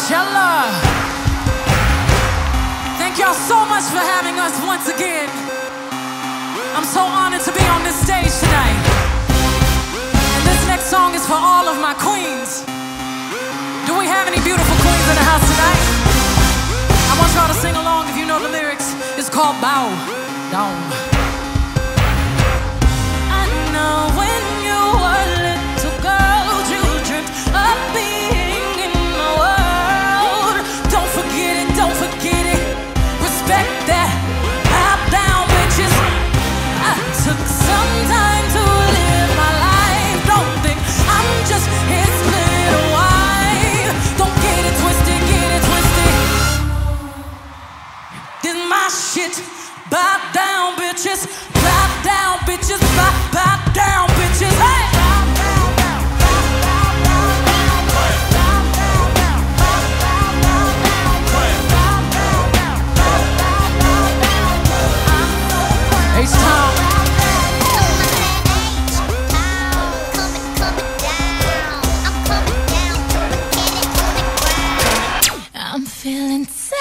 Jana. Thank y'all so much for having us once again. I'm so honored to be on this stage tonight. And this next song is for all of my queens. Do we have any beautiful queens in the house tonight? I want y'all to sing along if you know the lyrics. It's called Bow Down. I know when you were a little girl, you dreamt of being in the world. Don't forget it, don't forget it. Respect that. Bow down, bitches. I took some time to live my life. Don't think I'm just his little wife. Don't get it twisted, get it twisted. This is my shit. Bow down, bitches. Bow down, bitches. Bow down, bitches. Hey! H-Town. I'm feeling so